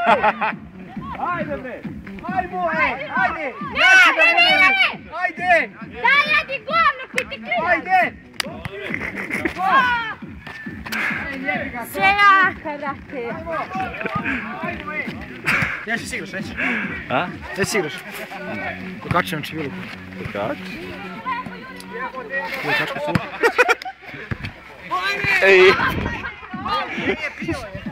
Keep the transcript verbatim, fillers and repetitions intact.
Ajde bre! Ajmo, ej! Ajde! Ne, ne, ne, ne! Ajde! Daj, jedi govno, ti ti krivaš! Ajde! Sve jaka, brate! Neće si igraš, neće? A? Neće si igraš? Kokač nam će bilo. Kokač? Kokačka su. Ej! Nije pio je.